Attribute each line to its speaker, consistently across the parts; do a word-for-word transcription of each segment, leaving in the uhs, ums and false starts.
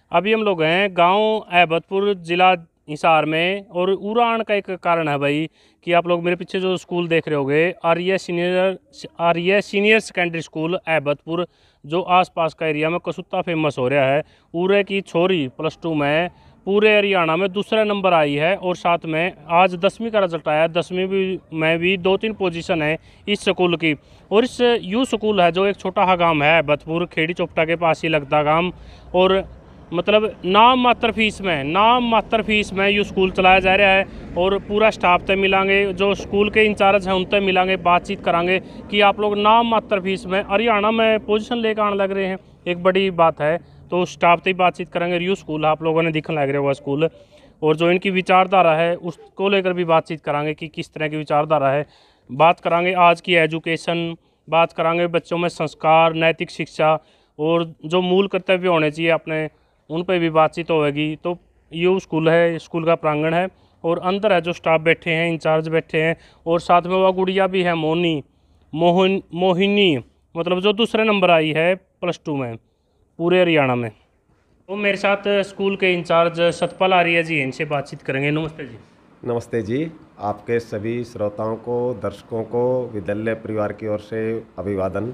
Speaker 1: अभी हम लोग हैं गांव ऐबतपुर जिला हिसार में। और उड़ान का एक कारण है भाई कि आप लोग मेरे पीछे जो स्कूल देख रहे होगे Arya senior Arya senior secondary school Aibatpur, जो आसपास का एरिया में कसुत्ता फेमस हो रहा है। उरे की छोरी प्लस टू में पूरे हरियाणा में दूसरा नंबर आई है और साथ में आज दसवीं का रिजल्ट आया। दसवीं भी में भी दो तीन पोजीशन है इस स्कूल की। और इस यू स्कूल है जो एक छोटा सा गांव है ऐबतपुर, खेड़ी चोपटा के पास ही लगता गांव। और मतलब नाम मात्र फीस में नाम मात्र फीस में ये स्कूल चलाया जा रहा है। और पूरा स्टाफ तक मिलांगे, जो स्कूल के इंचार्ज हैं उनसे मिलांगे, बातचीत करांगे कि आप लोग नाम मात्र फीस में हरियाणा में पोजीशन लेकर आने लग रहे हैं, एक बड़ी बात है। तो स्टाफ से ही बातचीत करेंगे। रियू स्कूल आप लोगों ने दिखने लग रहा होगा स्कूल, और जो इनकी विचारधारा है उसको लेकर भी बातचीत करांगे कि किस तरह की विचारधारा है। बात करांगे आज की एजुकेशन, बात करांगे बच्चों में संस्कार, नैतिक शिक्षा और जो मूल कर्तव्य होने चाहिए अपने, उन पर भी बातचीत होगी। तो ये स्कूल है, स्कूल का प्रांगण है और अंदर है जो स्टाफ बैठे हैं, इंचार्ज बैठे हैं। और साथ में वह गुड़िया भी है मोनी मोहन मोहिनी, मतलब जो दूसरे नंबर आई है प्लस टू में पूरे हरियाणा में। तो मेरे साथ स्कूल के इंचार्ज सतपाल आर्य जी हैं, इनसे बातचीत करेंगे। नमस्ते जी।
Speaker 2: नमस्ते जी। आपके सभी श्रोताओं को, दर्शकों को विद्यालय परिवार की ओर से अभिवादन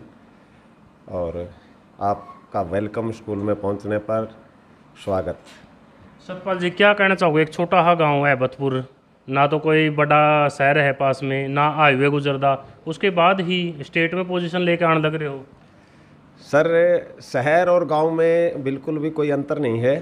Speaker 2: और आपका वेलकम स्कूल में पहुंचने पर स्वागत।
Speaker 1: सतपाल जी, क्या कहना चाहोगे? एक छोटा सा गांव है ऐबतपुर, ना तो कोई बड़ा शहर है पास में, ना हाईवे गुजरदा, उसके बाद ही स्टेट में पोजीशन लेके आने लग रहे हो।
Speaker 2: सर, शहर और गांव में बिल्कुल भी कोई अंतर नहीं है,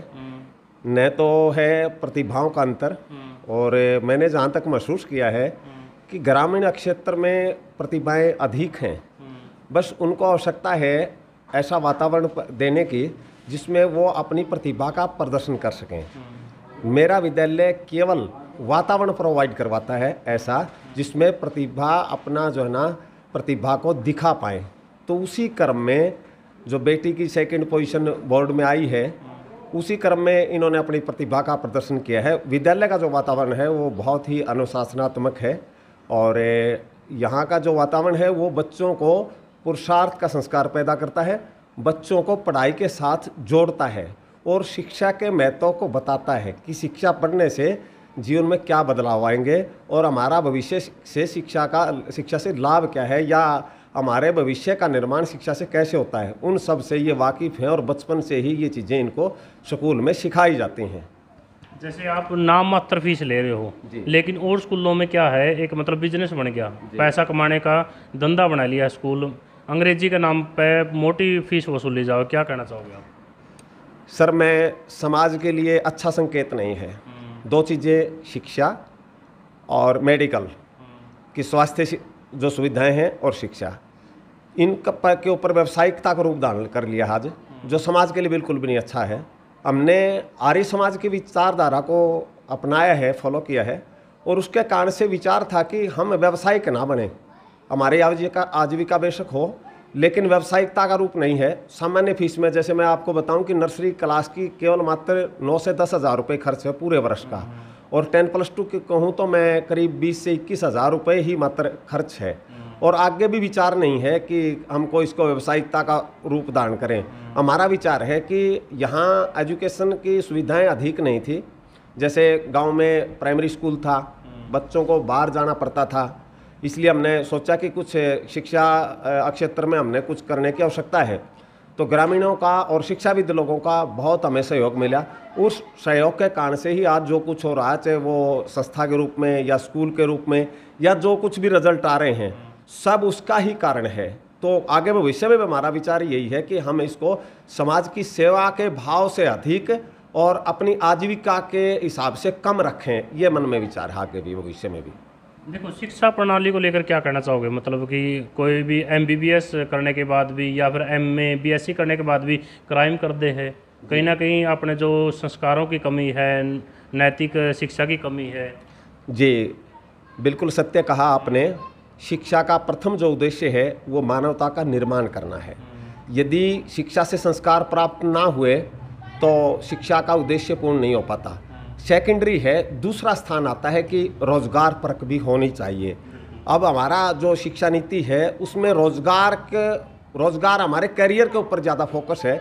Speaker 2: न तो है प्रतिभाओं का अंतर। और मैंने जहां तक महसूस किया है कि ग्रामीण क्षेत्र में प्रतिभाएं अधिक हैं, बस उनको आवश्यकता है ऐसा वातावरण देने की जिसमें वो अपनी प्रतिभा का प्रदर्शन कर सकें। मेरा विद्यालय केवल वातावरण प्रोवाइड करवाता है ऐसा जिसमें प्रतिभा अपना जो है ना प्रतिभा को दिखा पाए। तो उसी क्रम में जो बेटी की सेकंड पोजीशन बोर्ड में आई है, उसी क्रम में इन्होंने अपनी प्रतिभा का प्रदर्शन किया है। विद्यालय का जो वातावरण है वो बहुत ही अनुशासनात्मक है और यहाँ का जो वातावरण है वो बच्चों को पुरुषार्थ का संस्कार पैदा करता है, बच्चों को पढ़ाई के साथ जोड़ता है और शिक्षा के महत्व को बताता है कि शिक्षा पढ़ने से जीवन में क्या बदलाव आएंगे और हमारा भविष्य से शिक्षा का शिक्षा से लाभ क्या है या हमारे भविष्य का निर्माण शिक्षा से कैसे होता है, उन सब से ये वाकिफ़ हैं और बचपन से ही ये चीज़ें इनको स्कूल में सिखाई जाती हैं।
Speaker 1: जैसे आप नाम मात्र फीस ले रहे हो, लेकिन और स्कूलों में क्या है, एक मतलब बिजनेस बन गया, पैसा कमाने का धंधा बना लिया स्कूल, अंग्रेजी के नाम पे मोटी फीस वसूली जाओ, क्या कहना चाहोगे आप?
Speaker 2: सर, मैं समाज के लिए अच्छा संकेत नहीं है। दो चीज़ें, शिक्षा और मेडिकल की स्वास्थ्य जो सुविधाएं हैं और शिक्षा, इन के ऊपर व्यावसायिकता का रूप धारण कर लिया आज, जो समाज के लिए बिल्कुल भी नहीं अच्छा है। हमने आर्य समाज की विचारधारा को अपनाया है, फॉलो किया है और उसके कारण से विचार था कि हम व्यावसायिक ना बने। हमारी आजीविका आजीविका बेशक हो लेकिन व्यावसायिकता का रूप नहीं है। सामान्य फीस में जैसे मैं आपको बताऊं कि नर्सरी क्लास की केवल मात्र नौ से दस हज़ार रुपये खर्च है पूरे वर्ष का, और टेन प्लस टू की कहूँ तो मैं करीब बीस से इक्कीस हज़ार रुपये ही मात्र खर्च है। और आगे भी विचार नहीं है कि हमको इसको व्यावसायिकता का रूप धारण करें। हमारा विचार है कि यहाँ एजुकेशन की सुविधाएं अधिक नहीं थी। जैसे गांव में प्राइमरी स्कूल था, बच्चों को बाहर जाना पड़ता था, इसलिए हमने सोचा कि कुछ शिक्षा क्षेत्र में हमने कुछ करने की आवश्यकता है। तो ग्रामीणों का और शिक्षाविद लोगों का बहुत हमें सहयोग मिला। उस सहयोग के कारण से ही आज जो कुछ हो रहा है, चाहे वो संस्था के रूप में या स्कूल के रूप में या जो कुछ भी रिजल्ट आ रहे हैं, सब उसका ही कारण है। तो आगे भविष्य में हमारा विचार यही है कि हम इसको समाज की सेवा के भाव से अधिक और अपनी आजीविका के हिसाब से कम रखें, ये मन में विचार है आगे भी भविष्य में भी।
Speaker 1: देखो, शिक्षा प्रणाली को लेकर क्या कहना चाहोगे? मतलब कि कोई भी एमबीबीएस करने के बाद भी या फिर एमए बीएससी करने के बाद भी क्राइम कर दे है, कहीं ना कहीं अपने जो संस्कारों की कमी है, नैतिक शिक्षा की कमी है।
Speaker 2: जी, बिल्कुल सत्य कहा आपने। शिक्षा का प्रथम जो उद्देश्य है वो मानवता का निर्माण करना है। यदि शिक्षा से संस्कार प्राप्त ना हुए तो शिक्षा का उद्देश्य पूर्ण नहीं हो पाता। सेकेंडरी है, दूसरा स्थान आता है कि रोजगार परक भी होनी चाहिए। अब हमारा जो शिक्षा नीति है उसमें रोजगार के रोजगार हमारे करियर के ऊपर ज़्यादा फोकस है।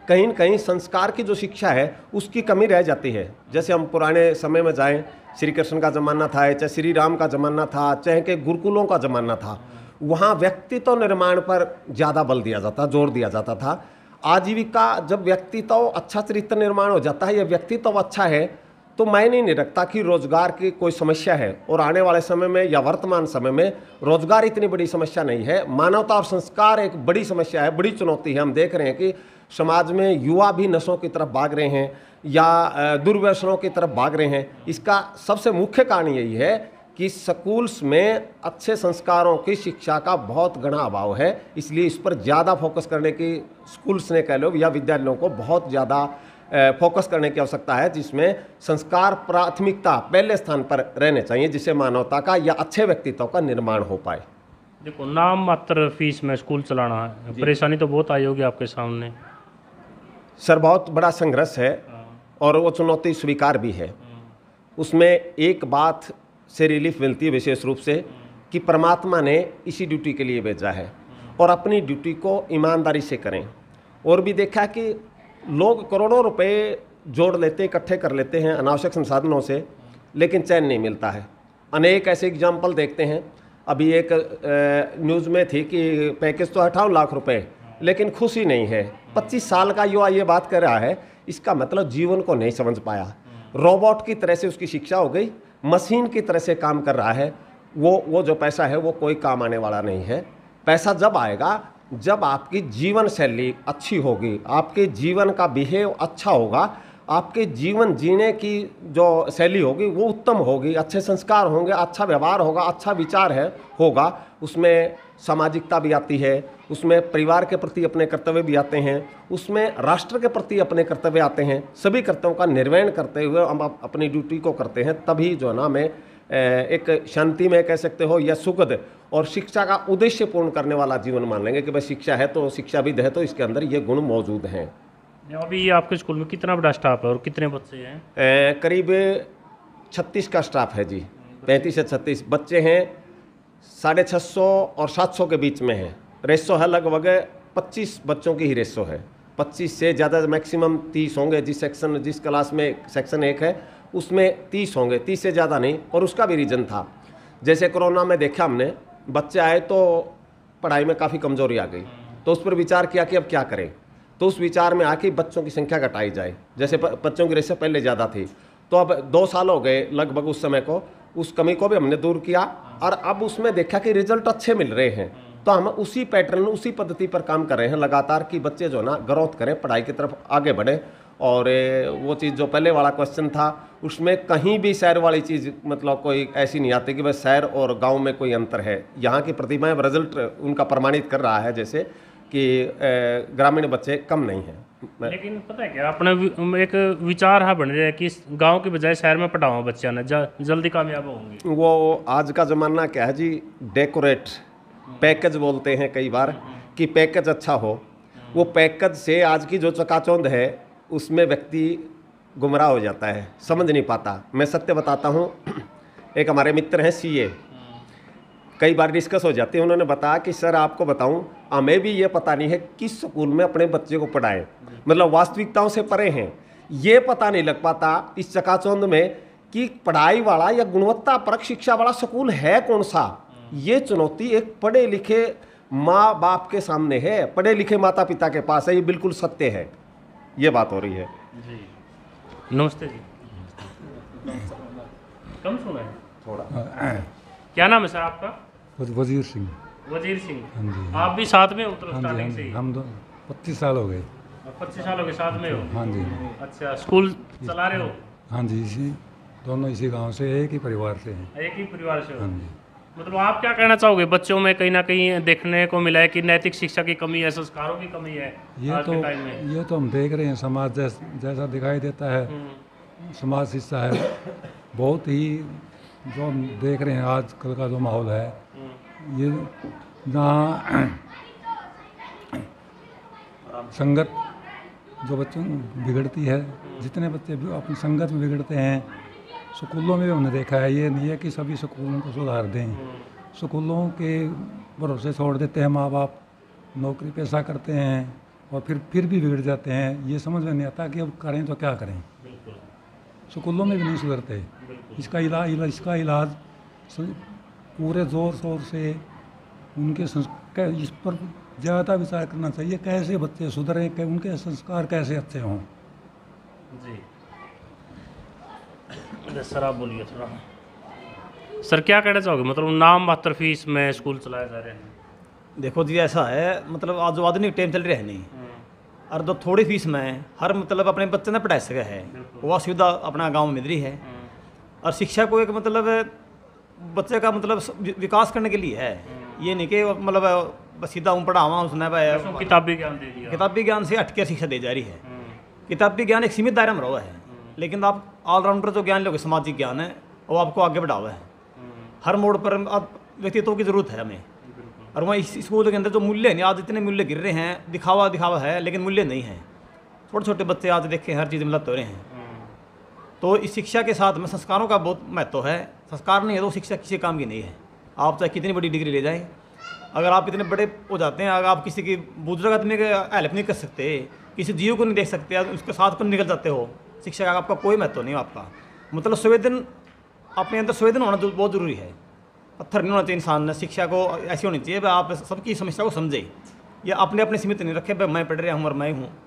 Speaker 2: कहीं न कहीं संस्कार की जो शिक्षा है उसकी कमी रह जाती है। जैसे हम पुराने समय में जाएं, श्री कृष्ण का ज़माना था, चाहे श्री राम का ज़माना था, चाहे कि गुरुकुलों का ज़माना था, वहाँ व्यक्तित्व निर्माण पर ज़्यादा बल दिया जाता, जोर दिया जाता था। आजीविका जब व्यक्तित्व अच्छा चरित्र निर्माण हो जाता है या व्यक्तित्व अच्छा है तो मायने नहीं रखता कि रोजगार की कोई समस्या है। और आने वाले समय में या वर्तमान समय में रोजगार इतनी बड़ी समस्या नहीं है, मानवता और संस्कार एक बड़ी समस्या है, बड़ी चुनौती है। हम देख रहे हैं कि समाज में युवा भी नशों की तरफ भाग रहे हैं या दुर्व्यसनों की तरफ भाग रहे हैं। इसका सबसे मुख्य कारण यही है कि स्कूल्स में अच्छे संस्कारों की शिक्षा का बहुत घना अभाव है। इसलिए इस पर ज़्यादा फोकस करने की स्कूल्स ने कह लो या विद्यालयों को बहुत ज़्यादा फोकस करने की आवश्यकता है, जिसमें संस्कार प्राथमिकता पहले स्थान पर रहने चाहिए, जिससे मानवता का या अच्छे व्यक्तित्व का निर्माण हो पाए।
Speaker 1: देखो, नाम मात्र फीस में स्कूल चलाना है, परेशानी तो बहुत आई होगी आपके सामने।
Speaker 2: सर बहुत बड़ा संघर्ष है और वो चुनौती स्वीकार भी है। उसमें एक बात से रिलीफ मिलती है विशेष रूप से कि परमात्मा ने इसी ड्यूटी के लिए भेजा है और अपनी ड्यूटी को ईमानदारी से करें। और भी देखा कि लोग करोड़ों रुपए जोड़ लेते, इकट्ठे कर लेते हैं अनावश्यक संसाधनों से, लेकिन चैन नहीं मिलता है। अनेक ऐसे एग्जाम्पल देखते हैं। अभी एक न्यूज़ में थी कि पैकेज तो अठावन लाख रुपए, लेकिन खुशी नहीं है। पच्चीस साल का युवा ये बात कर रहा है, इसका मतलब जीवन को नहीं समझ पाया। रोबोट की तरह से उसकी शिक्षा हो गई, मशीन की तरह से काम कर रहा है। वो वो जो पैसा है वो कोई काम आने वाला नहीं है। पैसा जब आएगा जब आपकी जीवन शैली अच्छी होगी, आपके जीवन का बिहेव अच्छा होगा, आपके जीवन जीने की जो शैली होगी वो उत्तम होगी, अच्छे संस्कार होंगे, अच्छा व्यवहार होगा, अच्छा विचार है होगा, उसमें सामाजिकता भी आती है, उसमें परिवार के प्रति अपने कर्तव्य भी आते हैं, उसमें राष्ट्र के प्रति अपने कर्तव्य आते हैं। सभी कर्तव्यों का निर्वहन करते हुए हम अपनी ड्यूटी को करते हैं, तभी जो ना मैं एक शांति में कह सकते हो या सुखद और शिक्षा का उद्देश्य पूर्ण करने वाला जीवन मान लेंगे कि भाई शिक्षा है तो शिक्षाविद है तो इसके अंदर ये गुण मौजूद हैं।
Speaker 1: अभी आपके स्कूल में कितना बड़ा स्टाफ है और कितने बच्चे हैं?
Speaker 2: ए, करीब छत्तीस का स्टाफ है जी, पैंतीस से छत्तीस बच्चे हैं। साढ़े छः सौ और सात सौ के बीच में है। रेशो है लगभग पच्चीस बच्चों की ही रेशो है, पच्चीस से ज़्यादा मैक्सिमम तीस होंगे। जिस सेक्शन जिस क्लास में सेक्शन एक है उसमें तीस होंगे, तीस से ज़्यादा नहीं। और उसका भी रीज़न था, जैसे कोरोना में देखा हमने बच्चे आए तो पढ़ाई में काफ़ी कमज़ोरी आ गई, तो उस पर विचार किया कि अब क्या करें। तो उस विचार में आके बच्चों की संख्या घटाई जाए। जैसे बच्चों की रेशो पहले ज़्यादा थी, तो अब दो साल हो गए लगभग उस समय को, उस कमी को भी हमने दूर किया और अब उसमें देखा कि रिजल्ट अच्छे मिल रहे हैं। तो हम उसी पैटर्न उसी पद्धति पर काम कर रहे हैं लगातार कि बच्चे जो ना ग्रोथ करें, पढ़ाई की तरफ आगे बढ़े। और वो चीज़ जो पहले वाला क्वेश्चन था उसमें कहीं भी शहर वाली चीज़ मतलब कोई ऐसी नहीं आती कि भाई शहर और गांव में कोई अंतर है। यहाँ की प्रतिभाएं रिजल्ट उनका प्रमाणित कर रहा है जैसे कि ग्रामीण बच्चे कम नहीं हैं।
Speaker 1: लेकिन पता है क्या, अपने एक विचार है बन रहा है कि गांव की बजाय शहर में पढ़ाओ बच्चा ना, जल्दी कामयाब होंगे।
Speaker 2: वो आज का ज़माना क्या है जी, डेकोरेट पैकेज बोलते हैं कई बार कि पैकेज अच्छा हो। वो पैकेज से आज की जो चकाचौंध है उसमें व्यक्ति गुमराह हो जाता है, समझ नहीं पाता। मैं सत्य बताता हूँ, एक हमारे मित्र हैं सीए, कई बार डिस्कस हो जाती है। उन्होंने बताया कि सर आपको बताऊं, हमें भी ये पता नहीं है किस स्कूल में अपने बच्चे को पढ़ाएं, मतलब वास्तविकताओं से परे हैं। ये पता नहीं लग पाता इस चकाचौंध में कि पढ़ाई वाला या गुणवत्ता परक शिक्षा वाला स्कूल है कौन सा। ये चुनौती एक पढ़े लिखे माँ बाप के सामने है, पढ़े लिखे माता पिता के पास है। ये बिल्कुल सत्य है, ये बात हो रही है
Speaker 1: जी। नमस्ते जी, कम सुना है
Speaker 2: थोड़ा।
Speaker 1: क्या नाम है सर आपका?
Speaker 3: वजीर सिंह।
Speaker 1: वजीर सिंह,
Speaker 3: हाँ जी।
Speaker 1: आप भी साथ में हो तो
Speaker 3: हाँ जी,
Speaker 1: स्टार्टिंग
Speaker 3: हाँ
Speaker 1: से
Speaker 3: जी,
Speaker 1: ही?
Speaker 3: हम दो पच्चीस साल हो गए।
Speaker 1: पच्चीस सालों के साथ में हो?
Speaker 3: हाँ जी।
Speaker 1: अच्छा, स्कूल चला रहे हो?
Speaker 3: हाँ जी, इसी दोनों इसी गांव से, एक ही परिवार से हैं।
Speaker 1: एक ही परिवार से हो?
Speaker 3: हाँ जी।
Speaker 1: मतलब आप क्या कहना चाहोगे, बच्चों में कहीं ना कहीं देखने को मिला है कि नैतिक शिक्षा की कमी है, संस्कारों की कमी है
Speaker 3: ये
Speaker 1: आज
Speaker 3: तो
Speaker 1: के टाइम में?
Speaker 3: ये तो हम देख रहे हैं, समाज जैस, जैसा दिखाई देता है, समाज शिक्षा है बहुत ही, जो हम देख रहे हैं आजकल का जो माहौल है, ये जहाँ संगत जो बच्चों बिगड़ती है, जितने बच्चे भी अपनी संगत में बिगड़ते हैं, स्कूलों में भी हमने देखा है। ये नहीं है कि सभी स्कूलों को सुधार दें, स्कूलों के भरोसे छोड़ देते हैं माँ बाप, नौकरी पेशा करते हैं, और फिर फिर भी बिगड़ जाते हैं। ये समझ में नहीं आता कि अब करें तो क्या करें। स्कूलों में भी नहीं सुधरते। इसका इलाज इला, इसका इलाज स- पूरे ज़ोर शोर से उनके संस्कार इस पर ज़्यादा विचार करना चाहिए, कैसे बच्चे सुधरें, कै- उनके संस्कार कैसे अच्छे हों।
Speaker 1: जी सर आप बोलिए थोड़ा। सर क्या कहना चाहोगे, मतलब नाम मात्र फीस में स्कूल चलाए जा रहे हैं?
Speaker 4: देखो जी ऐसा है, मतलब आज जो आधुनिक टाइम चल रहे हैं नहीं, और जो थोड़ी फीस में हर मतलब अपने बच्चे ने पढ़ा सके है, वह सुविधा अपना गांव में मिल रही है। और शिक्षा को एक मतलब बच्चे का मतलब विकास करने के लिए है, ये नहीं कि मतलब बस सीधा हूँ पढ़ावा उसने भाई
Speaker 1: किताबी ज्ञान दे दिया।
Speaker 4: किताबी ज्ञान से हटके शिक्षा दी जा रही है। किताबी ज्ञान एक सीमित दायरे में रहा है, लेकिन आप ऑलराउंडर जो ज्ञान लोगे, सामाजिक ज्ञान है, वो आपको आगे बढ़ावा है। हर मोड़ पर आप व्यक्तित्व की ज़रूरत है हमें। और वहाँ इस स्कूल के अंदर जो मूल्य नहीं, आज इतने मूल्य गिर रहे हैं, दिखावा दिखावा है लेकिन मूल्य नहीं है। छोटे छोटे बच्चे आज देखें हर चीज़ में लत हो रहे हैं। तो इस शिक्षा के साथ में संस्कारों का बहुत महत्व है। संस्कार नहीं है तो शिक्षा किसी काम की नहीं है। आप चाहे कितनी बड़ी डिग्री ले जाएं, अगर आप इतने बड़े हो जाते हैं, अगर आप किसी की बुजुर्ग आदमी का हेल्प नहीं कर सकते, किसी जीव को नहीं देख सकते, उसके साथ को निकल जाते हो, शिक्षा का आपका कोई महत्व नहीं है। आपका मतलब संवेदन, अपने अंदर संवेदन होना जो बहुत ज़रूरी है। पत्थर नहीं होना चाहिए इंसान ने। शिक्षा को ऐसी होनी चाहिए भाई आप सबकी समस्या को समझे, या अपने अपने सीमित नहीं रखे भाई मैं पढ़ रहा हूँ और मैं हूँ।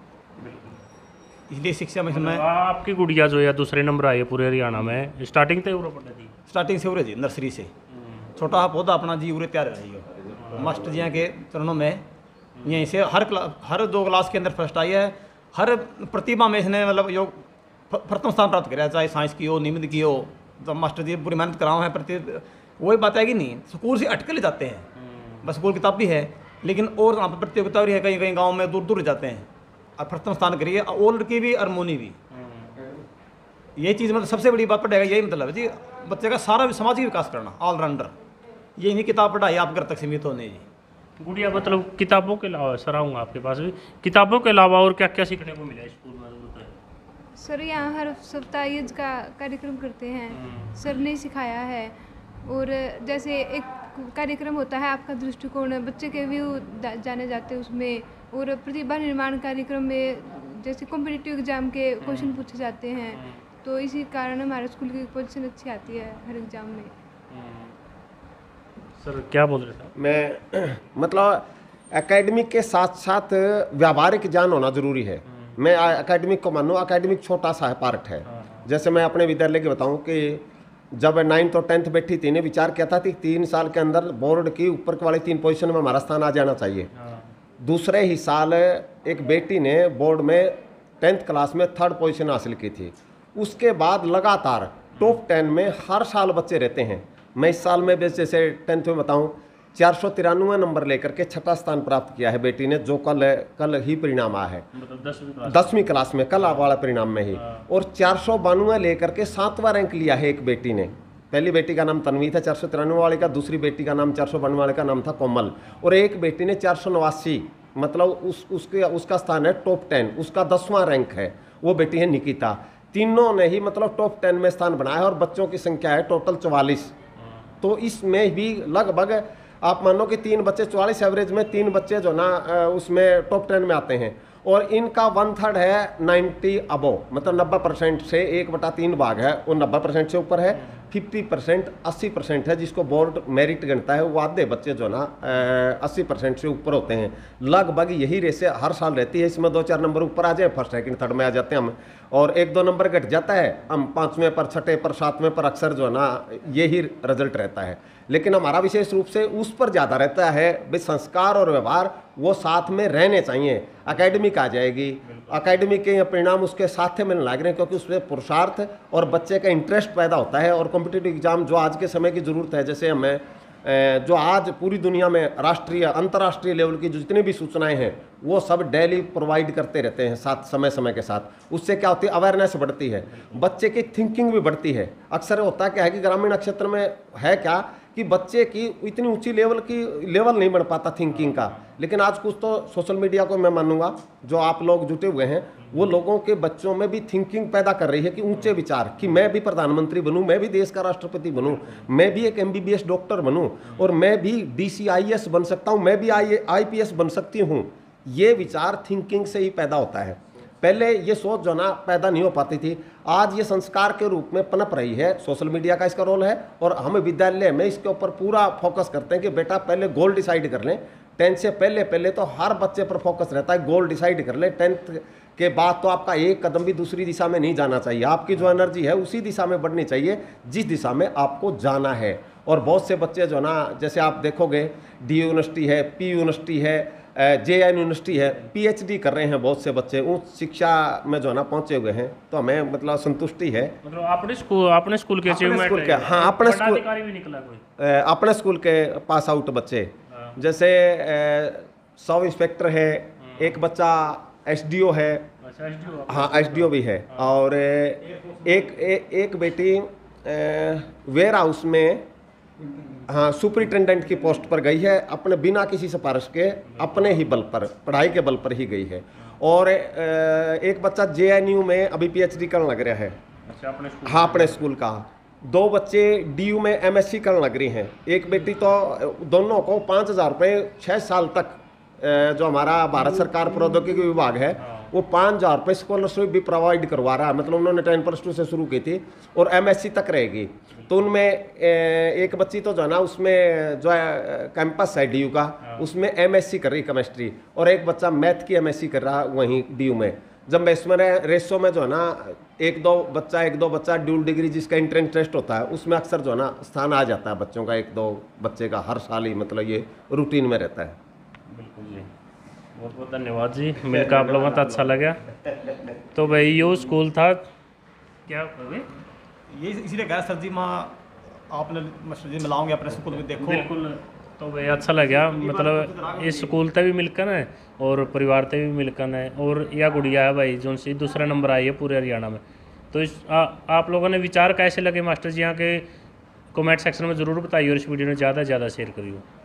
Speaker 4: इसलिए शिक्षा में मैं
Speaker 1: आपकी गुड़िया जो है दूसरे नंबर आई है पूरे हरियाणा में, स्टार्टिंग तो पढ़ थी?
Speaker 4: स्टार्टिंग से उरे जी, नर्सरी से छोटा पौधा अपना जी उरे तैयार रही हो। मास्टर जी के चरणों में यहीं से हर क्ला, हर दो क्लास के अंदर फर्स्ट आई है। हर प्रतिभा में इसने मतलब योग प्रथम स्थान प्राप्त कराया, चाहे साइंस की हो, निमित्त की हो। तो मास्टर जी पूरी मेहनत कराओ है, प्रति वही बात है कि नहीं, स्कूल से अटके ले जाते हैं। बस स्कूल किताब भी है, लेकिन और यहाँ पर प्रतियोगिता भी है, कहीं कहीं गाँव में दूर दूर जाते हैं और प्रथम स्थान करिए, और लड़की भी और मोनी भी। ये चीज़ मतलब सबसे बड़ी बात पड़ेगा, यही मतलब है जी, बच्चे का सारा सामाजिक विकास करना, ऑलराउंडर। ये नहीं किताब पढ़ाई आप घर तक सीमित होने जी।
Speaker 1: गुड़िया मतलब किताबों के अलावा, सर आऊँगा आपके पास भी, किताबों के अलावा और क्या क्या सीखने को मिला स्कूल में?
Speaker 5: सर यहाँ हर सप्ताह युद्ध का कार्यक्रम करते हैं, सर ने सिखाया है। और जैसे एक कार्यक्रम होता है आपका दृष्टिकोण, बच्चे के व्यू जाने जाते हैं उसमें। और प्रतिभा निर्माण कार्यक्रम में जैसे कॉम्पिटिटिव एग्जाम के क्वेश्चन पूछे जाते हैं, तो इसी कारण हमारे स्कूल की पोजीशन अच्छी आती है हर एग्जाम में।
Speaker 1: सर क्या बोल रहे थे?
Speaker 2: मैं मतलब एकेडमिक के साथ साथ व्यावहारिक ज्ञान होना जरूरी है। मैं एकेडमिक को मानूँ, एकेडमिक छोटा सा है पार्ट है। जैसे मैं अपने विद्यालय की बताऊं कि जब नाइन्थ और टेंथ बैठी थी ने विचार किया था कि तीन साल के अंदर बोर्ड की ऊपर वाली तीन पोजीशन में हमारा स्थान आ जाना चाहिए। दूसरे ही साल एक बेटी ने बोर्ड में टेंथ क्लास में थर्ड पोजीशन हासिल की थी। उसके बाद लगातार टॉप टेन में हर साल बच्चे रहते हैं। मैं इस साल में जैसे टेंथ में बताऊं चार सौ तिरानवे नंबर लेकर के छठा स्थान प्राप्त किया है बेटी ने, जो कल कल ही परिणाम आया है,
Speaker 1: मतलब दसवीं क्लास
Speaker 2: दसवीं क्लास में कल वाला परिणाम में ही। और चार सौ बानवे लेकर के सातवां रैंक लिया है एक बेटी ने। पहली बेटी का नाम तन्वी था चार सौ तिरानवे वाले का, दूसरी बेटी का नाम चार सौ बानवे वाले का नाम था कोमल, और एक बेटी ने चार सौ नवासी मतलब उस उसके उसका स्थान है टॉप टेन, उसका दसवां रैंक है, वो बेटी है निकिता। तीनों ने ही मतलब टॉप टेन में स्थान बनाया है और बच्चों की संख्या है टोटल चौवालीस। तो इसमें भी लगभग आप मानो कि तीन बच्चे चौवालीस एवरेज में तीन बच्चे जो ना उसमें टॉप टेन में आते हैं। और इनका वन थर्ड है नाइन्टी अबो, मतलब नब्बे परसेंट से एक बटा तीन भाग है वो नब्बे परसेंट से ऊपर है। फिफ्टी परसेंट अस्सी परसेंट है जिसको बोर्ड मेरिट गणता है, वो आधे बच्चे जो ना अस्सी परसेंट से ऊपर होते हैं। लगभग यही रेसे हर साल रहती है। इसमें दो चार नंबर ऊपर आ जाए, फर्स्ट सेकंड थर्ड में आ जाते हैं हम, और एक दो नंबर घट जाता है हम पाँचवें पर, छठे पर, सातवें पर, अक्सर जो है ना यही रिजल्ट रहता है। लेकिन हमारा विशेष रूप से उस पर ज़्यादा रहता है भाई संस्कार और व्यवहार वो साथ में रहने चाहिए। एकेडमिक आ जाएगी, एकेडमिक के परिणाम उसके साथ में मिलने लग रहे हैं क्योंकि उसमें पुरुषार्थ और बच्चे का इंटरेस्ट पैदा होता है। और कॉम्पिटिटिव एग्जाम जो आज के समय की ज़रूरत है, जैसे हमें जो आज पूरी दुनिया में राष्ट्रीय अंतर्राष्ट्रीय लेवल की जो जितनी भी सूचनाएं हैं वो सब डेली प्रोवाइड करते रहते हैं साथ समय समय के साथ। उससे क्या होती है, अवेयरनेस बढ़ती है, बच्चे की थिंकिंग भी बढ़ती है। अक्सर होता क्या है कि ग्रामीण क्षेत्र में है क्या कि बच्चे की इतनी ऊंची लेवल की लेवल नहीं बन पाता थिंकिंग का। लेकिन आज कुछ तो सोशल मीडिया को मैं मानूंगा जो आप लोग जुटे हुए हैं वो लोगों के बच्चों में भी थिंकिंग पैदा कर रही है कि ऊंचे विचार, कि मैं भी प्रधानमंत्री बनूं, मैं भी देश का राष्ट्रपति बनूं, मैं भी एक एमबीबीएस डॉक्टर बनूं, और मैं भी डीसीआईएस बन सकता हूं, मैं भी आई आईपीएस बन सकती हूं। ये विचार थिंकिंग से ही पैदा होता है। पहले ये सोच जो ना पैदा नहीं हो पाती थी, आज ये संस्कार के रूप में पनप रही है। सोशल मीडिया का इसका रोल है और हम विद्यालय में इसके ऊपर पूरा फोकस करते हैं कि बेटा पहले गोल डिसाइड कर लें। टेंथ से पहले पहले तो हर बच्चे पर फोकस रहता है, गोल डिसाइड कर लें। टेंथ के बाद तो आपका एक कदम भी दूसरी दिशा में नहीं जाना चाहिए, आपकी जो एनर्जी है उसी दिशा में बढ़नी चाहिए जिस दिशा में आपको जाना है। और बहुत से बच्चे जो ना, जैसे आप देखोगे डी यूनिवर्सिटी है, पी यूनिवर्सिटी है, जे एन यूनिवर्सिटी है, पीएचडी कर रहे हैं बहुत से बच्चे, उच्च शिक्षा में जो ना पहुंचे हुए हैं। तो हमें मतलब संतुष्टि है।
Speaker 1: मतलब अपने स्कूल अपने स्कूल के
Speaker 2: अपने
Speaker 1: अचीवमेंट
Speaker 2: स्कूल के, हाँ अपने स्कूल
Speaker 1: अधिकारी भी निकला कोई
Speaker 2: अ, अपने स्कूल के पास आउट बच्चे, जैसे सब इंस्पेक्टर है, एक बच्चा एसडीओ है,
Speaker 1: अच्छा एसडीओ
Speaker 2: हाँ एसडीओ भी है, और एक ए, एक बेटी वेयर हाउस में हाँ सुपरिटेंडेंट की पोस्ट पर गई है, अपने बिना किसी सिफारिश के अपने ही बल पर, पढ़ाई के बल पर ही गई है। और एक बच्चा जेएनयू में अभी पीएचडी करने लग रहा है।
Speaker 1: अच्छा अपने स्कूल
Speaker 2: हाँ अपने स्कूल का। दो बच्चे डीयू में एमएससी करने लग रही हैं। एक बेटी तो दोनों को पाँच हज़ार रुपये छः साल तक जो हमारा भारत सरकार प्रौद्योगिकी विभाग है वो पाँच हज़ार रुपये स्कॉलरशिप भी प्रोवाइड करवा रहा है। मतलब उन्होंने टेन प्लस टू से शुरू की थी और एमएससी तक रहेगी। तो उनमें एक बच्ची तो जो है ना उसमें जो है कैंपस है डीयू का, उसमें एमएससी कर रही केमिस्ट्री, और एक बच्चा मैथ की एमएससी कर रहा वहीं डीयू में। जब मैं इसमें रेसो में जो है ना एक दो बच्चा एक दो बच्चा ड्यूल डिग्री जिसका एंट्रेंस टेस्ट होता है उसमें अक्सर जो है ना स्थान आ जाता है बच्चों का, एक दो बच्चे का हर साल ही, मतलब ये रूटीन में रहता है।
Speaker 1: बिल्कुल जी, बहुत बहुत धन्यवाद जी, मिलकर आप लोगों का अच्छा लगा। तो भाई यो स्कूल था क्या कहोगे?
Speaker 4: ये इसीलिए कहा सर जी माँ आपने मास्टर जी मिलाओगे अपने स्कूल में, देखो
Speaker 1: बिल्कुल। तो भाई अच्छा लगा, मतलब इस स्कूल ते भी मिलकर है और परिवार ते भी मिलकर है। और यह गुड़िया है भाई जो सी दूसरा नंबर आई है पूरे हरियाणा में। तो इस आ, आप लोगों ने विचार कैसे लगे मास्टर जी यहाँ के कमेंट सेक्शन में ज़रूर बताइए और इस वीडियो में ज़्यादा से ज़्यादा शेयर करिए।